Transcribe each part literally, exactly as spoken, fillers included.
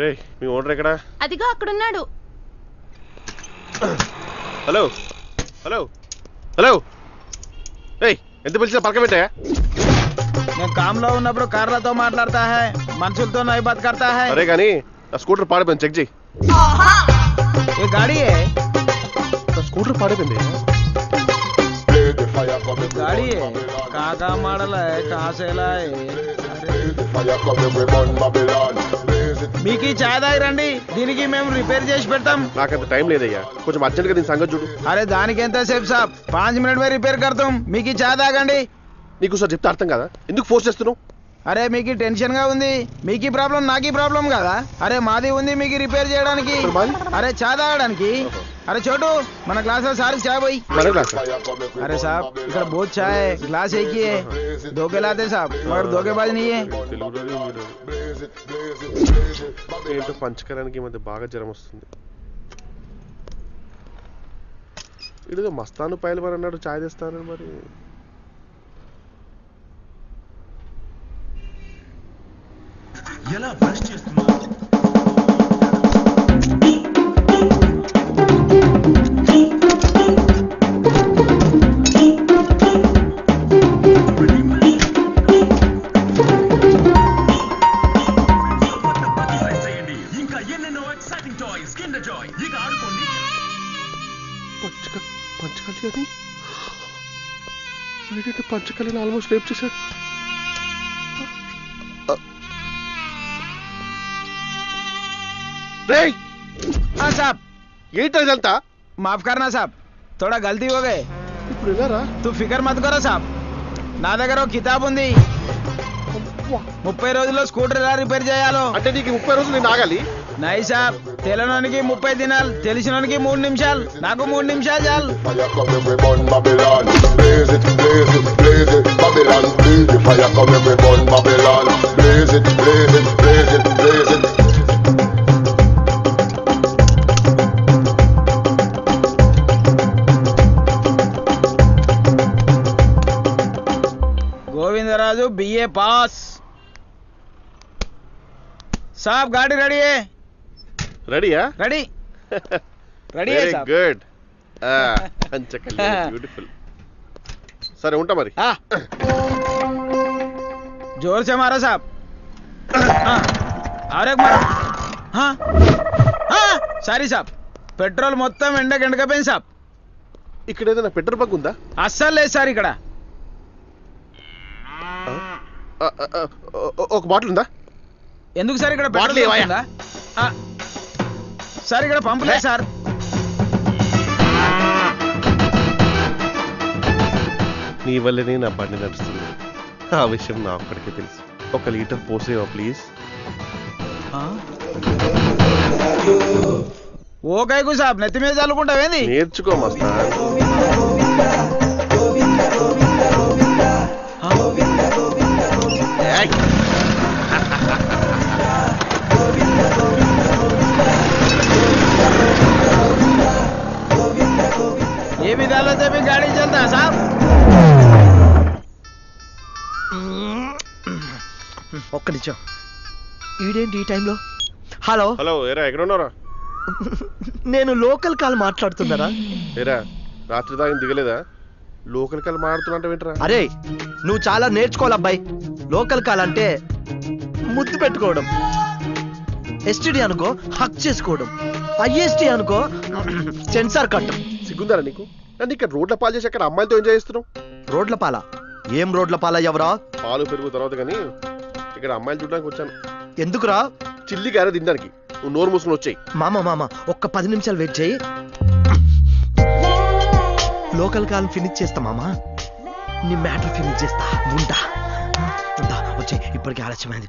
రే మీ owner ఎక్కడ? అదిగో అక్కడ ఉన్నాడు. హలో హలో హలో రేయ్ ఎంత పిలిచినా పలకబెట్టా? నేను కామ్లో ఉన్నప్పుడు కార్లతో మాట్లాడతా హై, మనుషులతో నై బాత్ కర్తా హై. అరే కానీ నా స్కూటర్ పాడిపోయింది, చెక్ చేయి. ఏ గాడి है? నా స్కూటర్ పాడిపోయింది. गाड़ी है कहाँ कहाँ मॉडल है, कहाँ से लाए? మీకు చాయ్ తాగిరండి, దీనికి మేము రిపేర్ చేసి పెడతాం. నాకంత టైం లేదయ్యా, కొంచెం అర్జెంట్ గా దీని సంగతి చూడు. అరే దానికి ఎంత సేపు సాబ్, పాంచ్ మినిట్ మే రిపేర్ కడతాం. మీకు చాయ్ తాగండి. నీకు సార్ చెప్తే అర్థం కదా, ఎందుకు ఫోర్స్ చేస్తున్నావు? అరే మీకు టెన్షన్ గా ఉంది, మీకు ప్రాబ్లం నాకీ ప్రాబ్లం కదా. అరే మాది ఉంది మీకు రిపేర్ చేయడానికి, అరే చాయ్ తాగడానికి. अरे छोटू मन ग्लास में सारी चाय भाई। अरे साहब इधर बहुत चाय है, ग्लास एक ही है, दो के लाते साहब, मगर धोखेबाज नहीं है. ఏంటో పంచకరానికి ఈ మధ్య బాగా జ్వరం వస్తుంది. ఇదిగో మస్తాను పైలవాన్ అన్నాడు చాయ్ తెస్తానని, మరి ఎలా బ్రష్ చేస్తున్నా? పంచకలి అని పంచకలిని ఆల్మోస్ట్ రేప్ చేశాడు. हाँ साहब ఏంటో ఇదంతా? माफ करना साहब, थोड़ा गलती हो गए. ఇప్పుడు ఎలా రా? तू फिकर मत करो साहब, నా దగ్గర ఒక కితాబ్ ఉంది. ముప్పై రోజుల్లో స్కూటర్ ఎలా రిపేర్ చేయాలో. అంటే నీకు ముప్పై రోజులు నేను ఆగాలి? నై సాబ్, తెలియనోనికి ముప్పై దినాలు, తెలిసినోనికి మూడు నిమిషాలు, నాకు మూడు నిమిషాలు చాలు. Govindaraju BA pass. साहब गाड़ी रेडी है? రెడీయా? रेडी रेडी है साहब. గుడ్. పంచకలి బ్యూటిఫుల్. సరే ఉంటా మరి. हाँ जोर से मारो साहब. हाँ और एक मारो. हाँ हाँ सारी साहब, పెట్రోల్ మొత్తం ఎండకి ఎండకపోయింది సాబ్. ఇక్కడ ఏదైనా పెట్రోల్ బంక్ ఉందా? అస్సలు లేదు సార్ ఇక్కడ. ఒక బాటిల్ ఉందా? ఎందుకు సార్ ఇక్కడ బాటిల్ పెట్రోల్ ఉందా? సార్ ఇక్కడ పంపు లేదు సార్. నీ వల్లనే నా బండి నడుస్తుంది, ఆ విషయం నా ఒక్కడికే తెలుసు. ఒక లీటర్ పోసేవా ప్లీజ్? ఓ కైకు సాబ్, నెత్తి మీద చల్లుకుంటావేంది? నేర్చుకో మస్తా. ఏ విధాలో చెప్పి గాడి చల్తా సాబ్. ఒక్క నిమిషం, ఈడేంటి ఈ టైంలో? హలో హలో, ఏరా ఎక్కడ ఉన్నారా? నేను లోకల్ కాల్ మాట్లాడుతున్నారా? ఏరా రాత్రి దాకా దిగలేదా? లోకల్ కాల్ మాట్లాడుతున్నా వింటరా? అరే నువ్వు చాలా నేర్చుకోవాలి అబ్బాయి. లోకల్ కాల్ అంటే ముద్దు పెట్టుకోవడం, ఎస్టీడీ అనుకో హక్ చేసుకోవడం, ఐఎస్టీ అనుకో సెన్సార్ కట్టం. సిగ్గుందారా నీకు? నన్ను ఇక్కడ రోడ్ల పాలు చేసి అక్కడ అమ్మాయిలతో ఎంజాయ్ చేస్తున్నావు. రోడ్ల పాల? ఏం రోడ్ల పాల ఎవరా? పాలు పెరుగు తర్వాత కానీ ఇక్కడ అమ్మాయిలు చూడడానికి వచ్చాను. ఎందుకురా? చిల్లి గారే తినడానికి. నువ్వు నోరు మూసుకుని వచ్చాయి. మామ మామ ఒక్క పది నిమిషాలు వెయిట్ చేయి, లోకల్ కాల్ ఫినిష్ చేస్తా మామా. నీ మ్యాటర్ ఫినిష్ చేస్తా. ఉంటా ఉంటా వచ్చే, ఇప్పటికే ఆలస్యమైంది.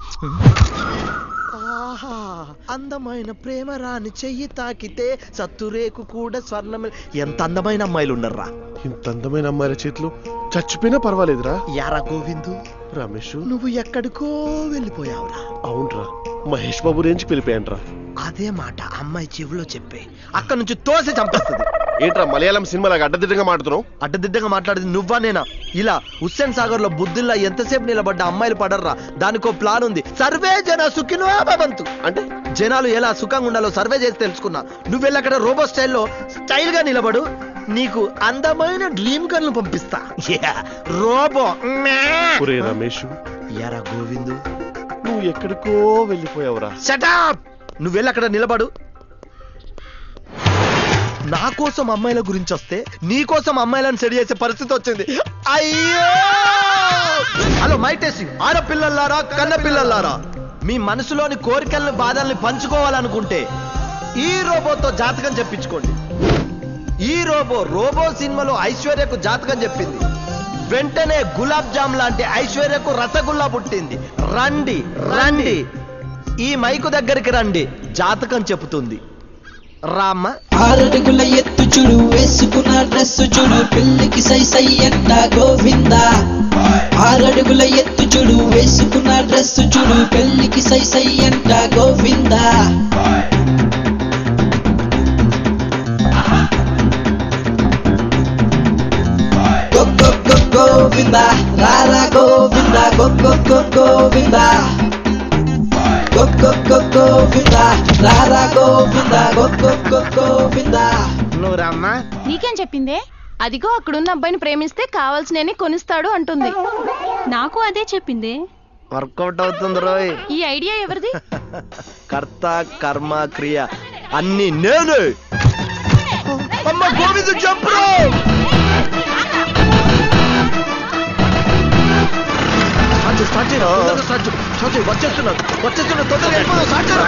ఆహా అందమైన ప్రేమ రాని చెయ్యి తాకితే సత్తురేకు కూడా స్వర్ణమే. ఎంత అందమైన అమ్మాయిలు ఉన్నారా? ఇంత అందమైన అమ్మాయిల చేతులు చచ్చిపోయినా పర్వాలేదురా. యారా గోవిందు, రమేష్ నువ్వు ఎక్కడికో వెళ్ళిపోయావురా. అవునరా, మహేష్ బాబు రేంజ్ వెళ్ళిపోయాను రా. అదే మాట అమ్మాయి చెవిలో చెప్పే, అక్కడ నుంచి తోసి చంపేస్తుంది. ఏంట్రా మలయాళం సినిమాలాగా అడ్డదిడ్డంగా మాట్లాడుతున్నావు? అడ్డదిడ్డంగా మాట్లాడేది నువ్వా నేనా? ఇలా హుస్సేన్ సాగర్ లో బుద్ధుల్లా ఎంతసేపు నిలబడ్డ అమ్మాయిలు పడర్రా, దానికో ప్లాన్ ఉంది. సర్వే జన సుఖినో భవంతు అంటే జనాలు ఎలా సుఖంగా ఉండాలో సర్వే చేసి తెలుసుకున్నా. నువ్వు వెళ్ళి అక్కడ రోబో స్టైల్లో స్టైల్ గా నిలబడు, నీకు అందమైన డ్రీమ్ గర్ల్ పంపిస్తా. రోబో రమేష్ యారా గోవిందు, నువ్వు ఎక్కడికో వెళ్ళిపోయావురా. షటప్! నువ్వు వెళ్ళి అక్కడ నిలబడు. నా కోసం అమ్మాయిల గురించి వస్తే నీ కోసం అమ్మాయిలను సెడి చేసే పరిస్థితి వచ్చింది. అయ్యో! హలో మైటేసింగ్ ఆడపిల్లలారా, కన్న పిల్లలారా, మీ మనసులోని కోరికల్ని బాధల్ని పంచుకోవాలనుకుంటే ఈ రోబోతో జాతకం చెప్పించుకోండి. ఈ రోబో రోబో సినిమాలో ఐశ్వర్యకు జాతకం చెప్పింది. వెంటనే గులాబ్ జామ్ లాంటి ఐశ్వర్యకు రసగుల్లా పుట్టింది. రండి రండి, ఈ మైకు దగ్గరికి రండి, జాతకం చెబుతుంది. రామ్మ. ఆరడుగుల ఎత్తు చూడు, వేసుకున్న డ్రెస్ చూడు, పెళ్లికి సై సై అంట గోవిందా. ఆరడుగుల ఎత్తు చూడు, వేసుకున్న డ్రెస్ చూడు, పెళ్లికి సై సై అంట గోవిందా. గోవిందా రారా గోవిందా, గోవిందా నువ్వు రామ్మా. నీకేం చెప్పిందే? అదిగో అక్కడున్న అబ్బాయిని ప్రేమిస్తే కావాల్సినవి కొనిస్తాడు అంటుంది. నాకు అదే చెప్పింది. వర్కౌట్ అవుతుంది రోయ్. ఈ ఐడియా ఎవరిది? కర్త కర్మ క్రియ అన్ని నేను. అమ్మ గోవిందు చెప్పు. వచ్చేస్తున్నా వచ్చేస్తున్నా తొందరగా.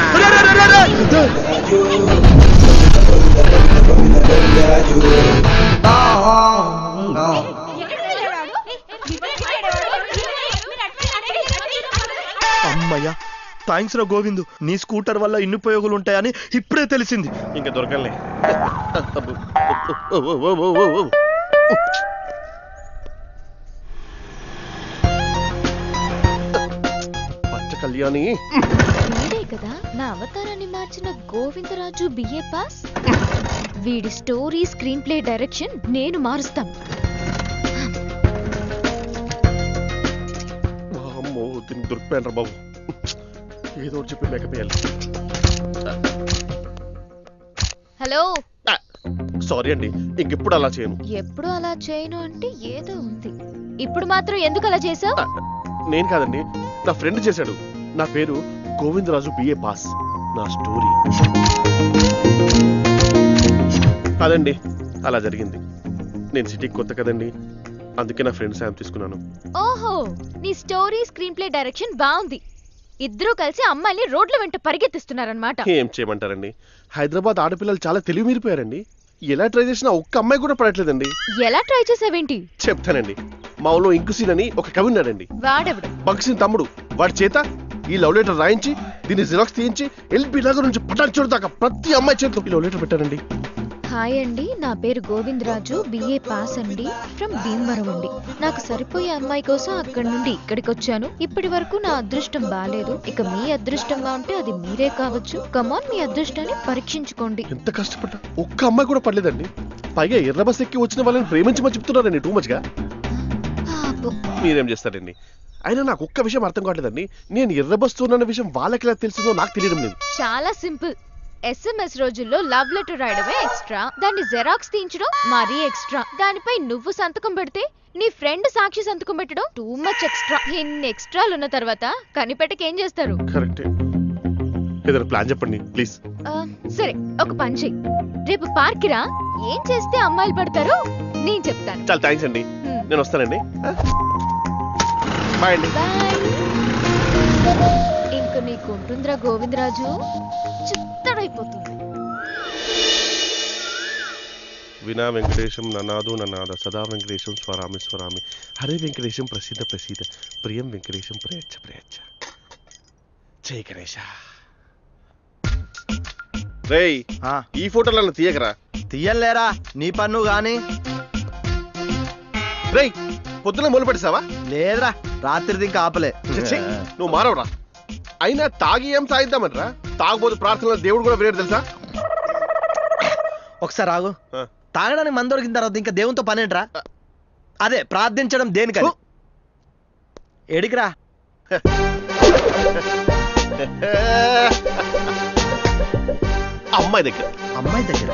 అమ్మయ్యా, థ్యాంక్స్ రా గోవిందు, నీ స్కూటర్ వల్ల ఇన్ని ఉపయోగాలు ఉంటాయని ఇప్పుడే తెలిసింది. ఇంకా దొరకలే. కళ్యాణి వీడే కదా నా అవతారాన్ని మార్చిన గోవిందరాజు బిఏ పాస్. వీడి స్టోరీ స్క్రీన్ ప్లే డైరెక్షన్ నేను మారుస్తాను. అమ్మో దీనికి దొరికిపోయాను రా బాబు. ఏదో ఒకటి చెప్పి మేకప్ వేయాలి. హలో. సారీ అండి, ఇంకెప్పుడు అలా చేయను. ఎప్పుడు అలా చేయను అంటే ఏదో ఉంది. ఇప్పుడు మాత్రం ఎందుకు అలా చేసావు? నేను కాదండి, నా ఫ్రెండ్ చేశాడు. నా పేరు గోవిందరాజు బిఏ పాస్. నా స్టోరీ కాదండి, అలా జరిగింది. నేను సిటీకి కొత్త కదండి, అందుకే నా ఫ్రెండ్ సాయం తీసుకున్నాను. ఓహో, నీ స్టోరీ స్క్రీన్ ప్లే డైరెక్షన్ బాగుంది. ఇద్దరూ కలిసి అమ్మాయిని రోడ్ల వెంట పరిగెత్తిస్తున్నారన్నమాట. ఏం చేయమంటారండి, హైదరాబాద్ ఆడపిల్లలు చాలా తెలివి మీరిపోయారండి. ఎలా ట్రై చేసినా ఒక్క అమ్మాయి కూడా పడట్లేదండి. ఎలా ట్రై చేసావేంటి? చెప్తానండి. మా ఊళ్ళో ఇంకుసీన్ అని ఒక కవి ఉన్నాడండి. వాడెవడు? భగత్ తమ్ముడు. వాడి చేత ఈ లవ్ లెటర్ రాయించి దీన్ని జిరాక్స్ తీయించి ఎల్బీ నగర్ నుంచి పటాన్ చోటు దాకా ప్రతి అమ్మాయి చేతిలో ఈ లవ్ లెటర్ పెట్టారండి. హాయ్ అండి, నా పేరు గోవిందరాజు బిఏ పాస్ అండి, ఫ్రమ్ భీమవరం అండి. నాకు సరిపోయే అమ్మాయి కోసం అక్కడి నుండి ఇక్కడికి వచ్చాను. ఇప్పటి వరకు నా అదృష్టం బాలేదు. ఇక మీ అదృష్టంగా ఉంటే అది మీరే కావచ్చు. కమాన్, మీ అదృష్టాన్ని పరీక్షించుకోండి. ఎంత కష్టపడ్డా ఒక్క అమ్మాయి కూడా పడలేదండి. పైగా ఎర్ర బస్ ఎక్కి వచ్చిన వాళ్ళని ప్రేమించమని చెప్తున్నారండి టూ మచ్ గా. మీరేం చేస్తారండి? అయినా నాకు ఒక్క విషయం అర్థం కావట్లేదండి. నేను ఎర్ర బస్ ఉన్న విషయం వాళ్ళకి ఎలా తెలిసిందో నాకు తెలియడం లేదు. చాలా సింపుల్. ఎస్ఎంఎస్ రోజుల్లో లవ్ లెటర్ రాయడమే ఎక్స్ట్రా, దాన్ని జెరాక్స్ తీయించడం మరీ ఎక్స్ట్రా. దానిపై నువ్వు సంతకం పెడితే నీ ఫ్రెండ్ సాక్షి సంతకం పెట్టడం టూ మచ్ ఎక్స్ట్రా. ఇన్ని ఎక్స్ట్రాలు ఉన్న తర్వాత కనిపెట్టకి ఏం చేస్తారు? కరెక్టే. ఏదైనా ప్లాన్ చెప్పండి ప్లీజ్. సరే, ఒక పని చెయ్యి. రేపు పార్క్ రా. ఏం చేస్తే అమ్మాయిలు పడతారో నేను చెప్తాను. చాలా థ్యాంక్స్ అండి, నేను వస్తానండి. బాయ్ అండి. ఇంక నీకు ఉంటుందిరా గోవిందరాజు, చిత్తడైపోతుంది. వినా వెంకటేశం ననాదు ననాద సదా వెంకటేశం స్వరామి స్వరామి హరే వెంకటేశం ప్రసిద్ధ ప్రసిద్ధ ప్రియం వెంకటేశం ప్రయచ్చ ప్రయచ్చ. జై గణేశ. రేయ్, ఈ ఫోటోలను తీయకరా. తీయలేరా, నీ పన్ను గాని. రేయ్, పొద్దున మొదలు పెడతావా? లేదురా, రాత్రి ఇంకా ఆపలే. నువ్వు మారవరా. అయినా తాగి ఏం తాగిద్దామనరా? తాగబోతు ప్రార్థనలో దేవుడు కూడా వేరే తెలుసా? ఒకసారి ఆగు. తాగడానికి మందు దొరికిన తర్వాత ఇంకా దేవునితో పనేంట్రా? అదే ప్రార్థించడం దేనికని. ఎడికిరా అమ్మాయి దగ్గర. అమ్మాయి దగ్గర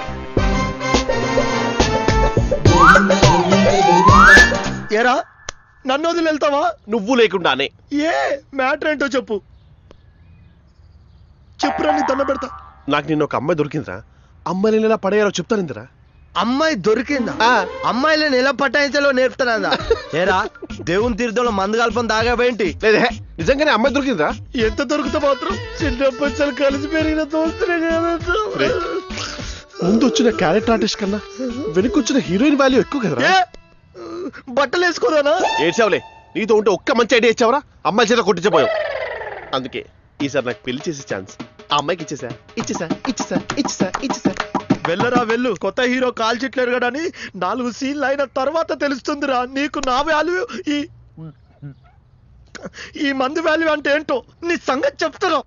ఏరా నన్ను వదిలి వెళ్తావా? నువ్వు లేకుండానే. ఏ మ్యాటర్ ఏంటో చెప్పు. చెప్పురా నీ దండ పెడతా. నాకు నిన్న ఒక అమ్మాయి దొరికిందిరా. అమ్మాయిని ఎలా పడేయాలో చెప్తానిందిరా. అమ్మాయి దొరికిందా? అమ్మాయిలను ఎలా పటాయించాలో నేర్పుతానందా? ఏరా దేవుని తీర్థంలో మందు కలపని తాగావేంటి? లేదే నిజంగానే అమ్మాయి దొరికిందిరా. ఎంత దొరుకుతా మాత్రం చిన్నప్పటి కలిసి పెరిగిన దోస్తులే కదా. ముందు వచ్చిన క్యారెక్టర్ ఆర్టిస్ట్ కన్నా వెనుకొచ్చిన హీరోయిన్ వాల్యూ ఎక్కువ కదరా. బట్టలు వేసుకోదానా? ఏడ్చావులే. నీతో ఉంటే ఒక్క మంచి ఐడియా ఇచ్చావరా. అమ్మాయి చేత కొట్టించబోయావు. అందుకే ఈసారి నాకు పెళ్లి చేసే ఛాన్స్ ఆ అమ్మాయికి ఇచ్చేసా ఇచ్చేసా ఇచ్చేసా ఇచ్చేసా ఇచ్చేసా. వెళ్ళరా వెళ్ళు. కొత్త హీరో కాల్ చిట్లేరు కదా అని నాలుగు సీన్లు అయిన తర్వాత తెలుస్తుందిరా నీకు నా వాల్యూ, ఈ ఈ మంది వాల్యూ అంటే ఏంటో. నీ సంగతి చెప్తారా?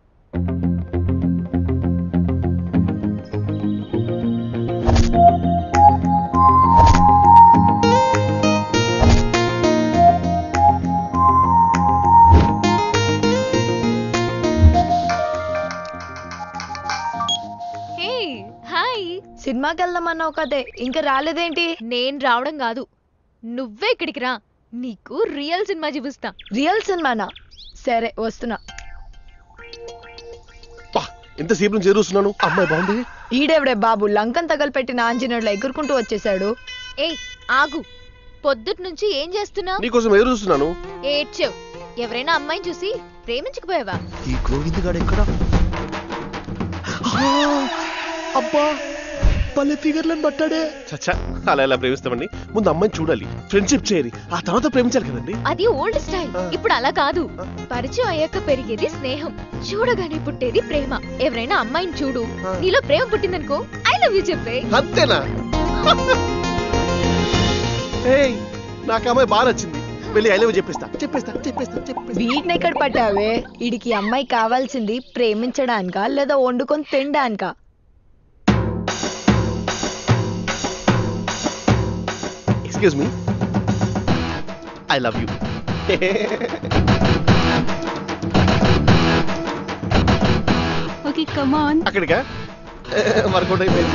సినిమాకి వెళ్దామన్నావు కదే, ఇంకా రాలేదేంటి? నేను రావడం కాదు, నువ్వే ఇక్కడికి రా. నీకు రియల్ సినిమా చూపిస్తా. రియల్ సినిమానా? సరే వస్తున్నా. ఎంతసేపు నుంచి ఎదురుస్తున్నాను. అమ్మాయి బాగుంది. ఈడెవడే బాబు లంకం తగలపెట్టిన ఆంజనేయుడు ఎగురుకుంటూ వచ్చేసాడు. ఏయ్ ఆగు, పొద్దుటి నుంచి ఏం చేస్తున్నావు? నీకోసం ఎదురు చూస్తున్నాను. ఏడ్చావు. ఎవరైనా అమ్మాయిని చూసి ప్రేమించకపోయావా? ఈ గోవింద్ గాడు ఎక్కడ? అబ్బా పల్లె ఫిగర్లను పట్టాడే. చచ్చా అలా ఎలా ప్రేమిస్తామండి. ముందు అమ్మాయిని చూడాలి, ఫ్రెండ్షిప్ చేయాలి, ఆ తర్వాత ప్రేమించాలి కదండి. అది ఓల్డ్ స్టైల్. ఇప్పుడు అలా కాదు. పరిచయం అయ్యాక పెరిగేది స్నేహం, చూడగానే పుట్టేది ప్రేమ. ఎవరైనా అమ్మాయిని చూడు, నీలో ప్రేమ పుట్టిందనుకో ఐ లవ్ యూ చెప్పే. అంతేనా? ఏయ్ నాకు అమ్మాయి బాగా నచ్చింది. వెళ్ళి ఐ లవ్ యూ చెప్పేస్తా చెప్పేస్తా చెప్పేస్తా చెప్పేస్తా. వీటిని ఎక్కడ పట్టావే? ఈడికి అమ్మాయి కావాల్సింది ప్రేమించడానికా లేదా వండుకొని తినడానికా? Excuse me. I love you. Okay, come on. అక్కడికా వర్కౌట్ అయిపోయింది.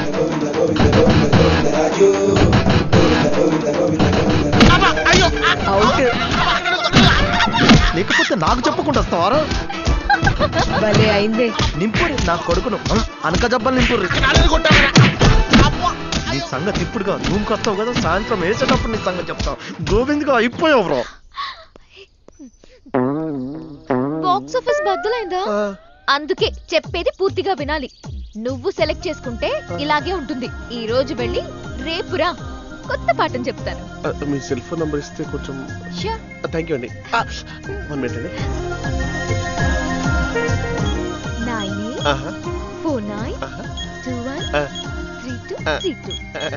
లేకపోతే నాకు చెప్పకుండా వస్తావారా? భలే అయిందే. నింపురి నా కొడుకును అనక జబ్బలు నింపుర్రి. నీ సంగతి ఇప్పుడుగా రూమ్కి వస్తావు కదా, సాయంత్రం వేసేటప్పుడు నీ సంగతి చెప్తావు. గోవింద్గా అయిపోయావు బ్రో. Box office బద్దలైందా? అందుకే చెప్పేది పూర్తిగా వినాలి. నువ్వు సెలెక్ట్ చేసుకుంటే ఇలాగే ఉంటుంది. ఈ రోజు వెళ్ళి రేపురా కొత్త పాఠం చెప్తాను. మీ సెల్ ఫోన్ నంబర్ ఇస్తే కొంచెం. థ్యాంక్ యూ అండి. వన్ మినిట్ అండి. Nine four nine two one three two three two.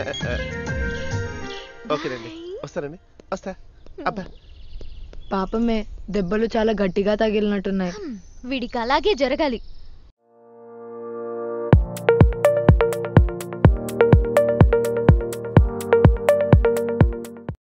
ఓకేనండి, వస్తానండి. వస్తా. అబ్బా పాపమే దెబ్బలు చాలా గట్టిగా తగిలినట్టున్నాయి. వీడికి అలాగే జరగాలి.